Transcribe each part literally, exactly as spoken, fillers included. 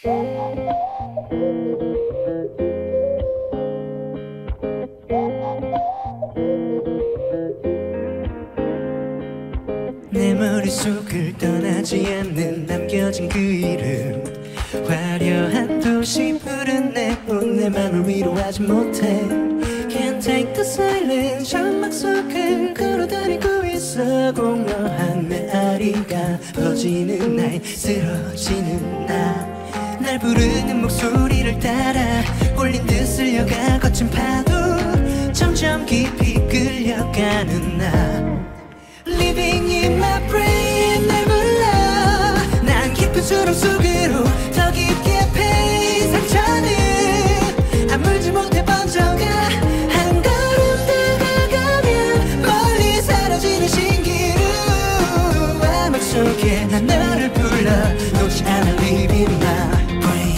내 머릿속을 떠나지 않는 남겨진 그 이름, 화려한 도시 푸른 내온 내 맘을 위로하지 못해. Can't take the silence, 장막 속을 걸어다니고 있어. 공허한 메아리가 퍼지는 날, 쓰러지는 나. 날 부르는 목소리를 따라 홀린 듯 쓸려가 거친 파도, 점점 깊이 끌려가는 나. Living in my brain, 날 불러. 난 깊은 수렁 속으로 더 깊게 패인 상처는 아물지 못해 번져가. 한 걸음 다가가면 멀리 사라지는 신기루. 암흑 속에 난 너를 불러 놓지 않아. Live in my brain.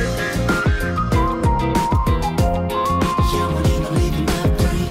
영원히 너 live in my brain.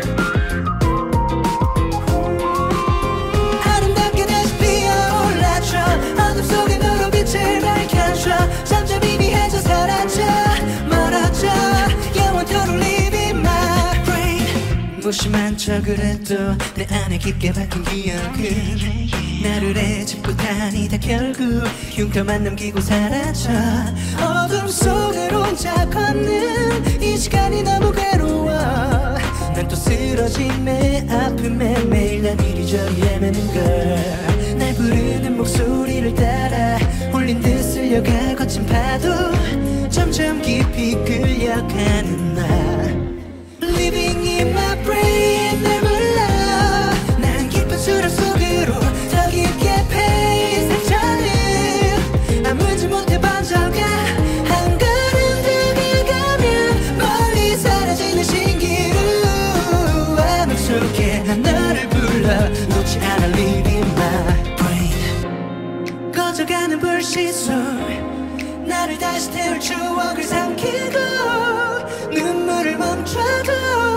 아름답게 다시 피어올라줘. 어둠 속에 너로 빛을 밝혀줘. 점점 희미해져 사라져 멀어져. 영원토록 live in my brain. 무심한 척을 해도 내 안에 깊게 박힌 기억은 나를 헤집고 다니다 결국 흉터만 남기고 사라져. 어둠 속을 혼자 걷는 이 시간이 너무 괴로워. 난 또 쓰러진 내 아픔에 매일 난 이리저리 헤매는걸. 날 부르는 목소리를 따라 홀린 듯 쓸려가 거친 파도, 점점 깊이 끌려가는 나. Living in my brain, 날 불러. 난 깊은 수렁 속으로 더 깊게 패인 상처는 아물지 못해 번져가. 한 걸음 다가가면 멀리 사라지는 신기루. 암흑 속에 난 너를 불러 놓지 않아. Live in my brain. 꺼져가는 불빛 속 나를 다시 태울 추억을 삼키고 눈물을 멈춰도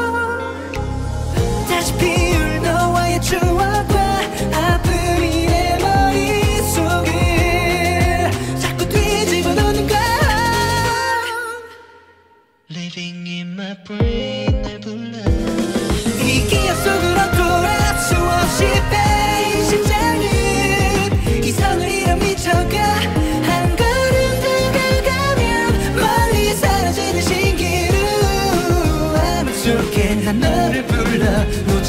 다시 피울 너와의 추억과 아픔이 내 머릿속을 자꾸 뒤집어 놓는 걸. Living in my brain, 날 불러. 이 기억 속으로 돌아 수없이 빼인 심장은 이성을 잃어 미쳐가. 한 걸음 다가가면 멀리 사라지는 신기루. 암흑 속에 난 너를 불러.